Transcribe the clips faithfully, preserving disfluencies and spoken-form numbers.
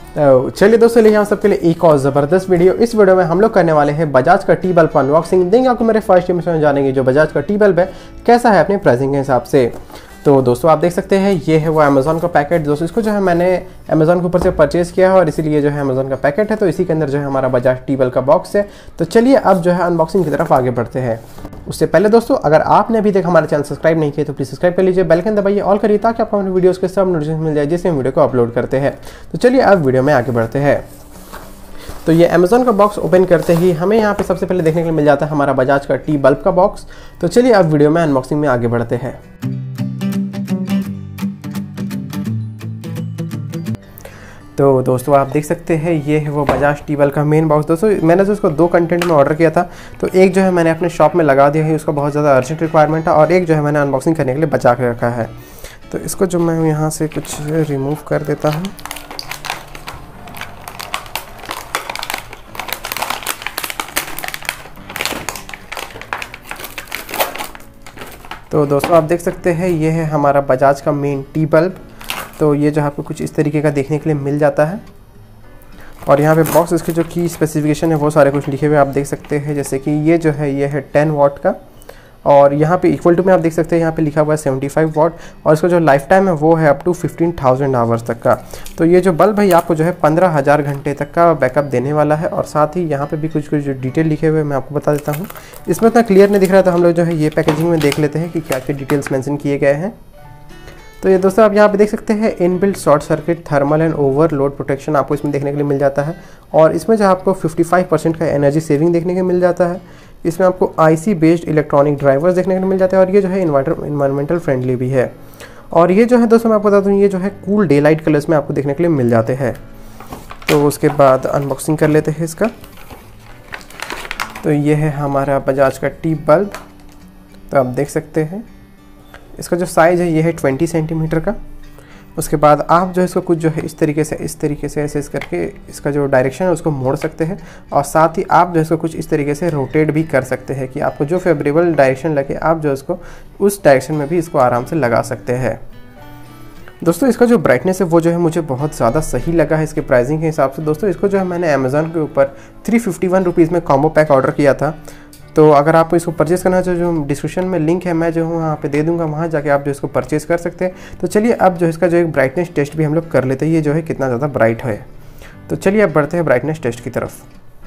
तो चलिए दोस्तों, लेके हम सबके लिए एक और ज़बरदस्त वीडियो। इस वीडियो में हम लोग करने वाले हैं बजाज का टी बल्ब अनबॉक्सिंग। देंगे आपको मेरे फर्स्ट इमेज में जानेंगे जो बजाज का टी बल्ब है कैसा है अपने प्राइसिंग के हिसाब से। तो दोस्तों आप देख सकते हैं ये है वो अमेज़ॉन का पैकेट। दोस्तों इसको जो है मैंने अमेज़ॉन के ऊपर से परचेज़ किया है और इसीलिए जो है अमेज़ॉन का पैकेट है, तो इसी के अंदर जो है हमारा बजाज टी बल्ब का बॉक्स है। तो चलिए अब जो है अनबॉक्सिंग की तरफ आगे बढ़ते हैं। उससे पहले दोस्तों अगर आपने अभी तक हमारा चैनल सब्सक्राइब नहीं किया तो प्लीज़ सब्सक्राइब कर लीजिए, बेल आइकन दबाइए, ऑल करिए ताकि आपको हमारे वीडियोज़ के सब नोटिफिकेशन मिल जाए जिससे हम वीडियो को अपलोड करते हैं। तो चलिए अब वीडियो में आगे बढ़ते हैं। तो ये अमेज़ॉन का बॉक्स ओपन करते ही हमें यहाँ पे सबसे पहले देखने के लिए मिल जाता है हमारा बजाज का टी बल्ब का बॉक्स। तो चलिए अब वीडियो में अनबॉक्सिंग में आगे बढ़ते हैं। तो दोस्तों आप देख सकते हैं ये है वो बजाज टी बल्ब का मेन बॉक्स। दोस्तों मैंने जो इसको दो कंटेंट में ऑर्डर किया था, तो एक जो है मैंने अपने शॉप में लगा दिया है, उसका बहुत ज़्यादा अर्जेंट रिक्वायरमेंट है, और एक जो है मैंने अनबॉक्सिंग करने के लिए बचा के रखा है। तो इसको जो मैं यहाँ से कुछ रिमूव कर देता हूँ। तो दोस्तों आप देख सकते हैं ये है हमारा बजाज का मेन टी बल्ब। तो ये जो आपको कुछ इस तरीके का देखने के लिए मिल जाता है, और यहाँ पे बॉक्स इसके जो की स्पेसिफिकेशन है वो सारे कुछ लिखे हुए आप देख सकते हैं। जैसे कि ये जो है ये है टेन वाट का, और यहाँ पे इक्वल टू में आप देख सकते हैं यहाँ पे लिखा हुआ है सेवेंटी फाइव वाट, और इसका जो लाइफ टाइम है वो है up to fifteen thousand hours तक का। तो ये जो बल्ब है आपको जो है पंद्रह हज़ार घंटे तक का बैकअप देने वाला है। और साथ ही यहाँ पे भी कुछ कुछ जो डिटेल लिखे हुए मैं आपको बता देता हूँ। इसमें इतना क्लियर नहीं दिख रहा, तो हम लोग जो है ये पैकेजिंग में देख लेते हैं कि क्या क्या डिटेल्स मैंशन किए गए हैं। तो ये दोस्तों आप यहाँ पे देख सकते हैं inbuilt short circuit thermal and overload protection आपको इसमें देखने के लिए मिल जाता है, और इसमें जो आपको पचपन परसेंट का एनर्जी सेविंग देखने के मिल जाता है। इसमें आपको आईसी बेस्ड इलेक्ट्रॉनिक ड्राइवर्स देखने के लिए मिल जाते हैं, और ये जो है इन्वर्टर इन्वायरमेंटल फ्रेंडली भी है। और ये जो है दोस्तों मैं आपको बता दूँ ये जो है कूल डे लाइट कलर्स में आपको देखने के लिए मिल जाते हैं। तो उसके बाद अनबॉक्सिंग कर लेते हैं इसका। तो ये है हमारा बजाज का टी बल्ब। तो आप देख सकते हैं इसका जो साइज़ है ये है ट्वेंटी सेंटीमीटर का। उसके बाद आप जो है इसको कुछ जो है इस तरीके से इस तरीके से ऐसे करके इसका जो डायरेक्शन है उसको मोड़ सकते हैं, और साथ ही आप जो है इसको कुछ इस तरीके से रोटेट भी कर सकते हैं कि आपको जो फेवरेबल डायरेक्शन लगे आप जो इसको उस डायरेक्शन में भी इसको आराम से लगा सकते हैं। दोस्तों इसका जो ब्राइटनेस है वो जो है मुझे बहुत ज़्यादा सही लगा है इसके प्राइसिंग के हिसाब से। दोस्तों इसको जो है मैंने अमेज़ॉन के ऊपर थ्री फिफ्टी वन रुपीज़ में कॉम्बो पैक ऑर्डर किया था। तो अगर आपको इसको परचेज़ करना चाहिए जो डिस्क्रिप्शन में लिंक है मैं जो हूँ वहाँ पे दे दूँगा, वहाँ जाके आप जो इसको परचेज़ कर सकते हैं। तो चलिए अब जो इसका जो एक ब्राइटनेस टेस्ट भी हम लोग कर लेते हैं, ये जो है कितना ज़्यादा ब्राइट है। तो चलिए अब बढ़ते हैं ब्राइटनेस टेस्ट की तरफ।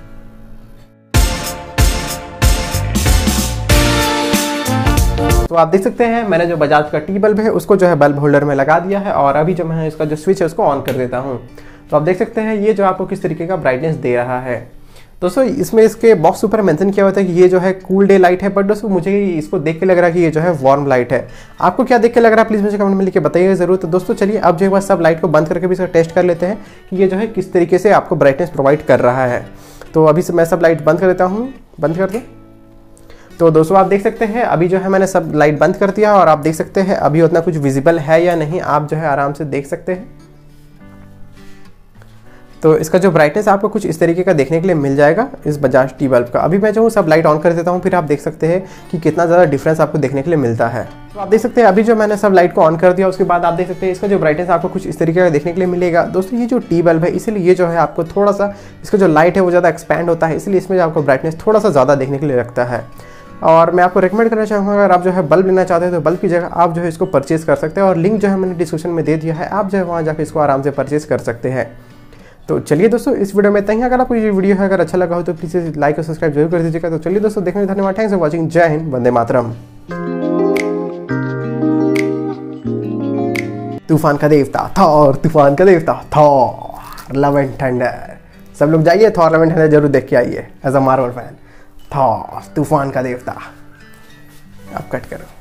तो आप देख सकते हैं मैंने जो बजाज का टी बल्ब है उसको जो है बल्ब होल्डर में लगा दिया है, और अभी जो मैं इसका जो स्विच है उसको ऑन कर देता हूँ। तो आप देख सकते हैं ये जो आपको किस तरीके का ब्राइटनेस दे रहा है। दोस्तों इसमें इसके बॉक्स ऊपर मेंशन किया हुआ था कि ये जो है कूल डे लाइट है, बट दोस्तों मुझे इसको देख के लग रहा है कि ये जो है वार्म लाइट है। आपको क्या देख के लग रहा है प्लीज़ मुझे कमेंट में लिख के बताइएगा ज़रूर। तो दोस्तों चलिए अब जो है बस सब लाइट को बंद करके भी इसका टेस्ट कर लेते हैं कि ये जो है किस तरीके से आपको ब्राइटनेस प्रोवाइड कर रहा है। तो अभी से मैं सब लाइट बंद कर देता हूँ, बंद कर दें। तो दोस्तों आप देख सकते हैं अभी जो है मैंने सब लाइट बंद कर दिया, और आप देख सकते हैं अभी उतना कुछ विजिबल है या नहीं आप जो है आराम से देख सकते हैं। तो इसका जो ब्राइटनेस आपको कुछ इस तरीके का देखने के लिए मिल जाएगा इस बजाज टी बल्ब का। अभी मैं जो हूँ सब लाइट ऑन कर देता हूँ, फिर आप देख सकते हैं कि कितना ज़्यादा डिफरेंस आपको देखने के लिए मिलता है। तो आप देख सकते हैं अभी जो मैंने सब लाइट को ऑन कर दिया उसके बाद आप देख सकते हैं इसका जो ब्राइटनेस आपको कुछ इस तरीके का देखने के लिए मिलेगा। दोस्तों ये जो टी बल्ब है इसलिए ये जो है आपको थोड़ा सा इसका जो लाइट है वो ज़्यादा एक्सपैंड होता है, इसलिए इसमें आपको ब्राइटनेस थोड़ा सा ज़्यादा देखने के लिए रखता है। और मैं आपको रिकमेंड करना चाहूँगा अगर आप जो है बल्ब लेना चाहते हैं तो बल्ब की जगह आप जो है इसको परचेज़ कर सकते हैं, और लिंक जो है मैंने डिस्क्रिप्शन में दे दिया है, आप जो है वहाँ जाकर इसको आराम से परचेज़ कर सकते हैं। तो चलिए दोस्तों इस वीडियो में इतना ही। अगर आपको ये वीडियो है अगर अच्छा लगा हो तो प्लीज़ लाइक और सब्सक्राइब जरूर कर दीजिएगा। तो चलिए दोस्तों देखने में धन्यवाद। Thanks for watching. जय हिंद, वंदे मातरम। तूफान का देवता थॉर, तूफान का देवता थॉर, लव एंड थंडर। सब लोग जाइए थॉर लव एंड थंडर जरूर देख के आइए as a Marvel fan. Thor तूफान का देवता। अब कट करो।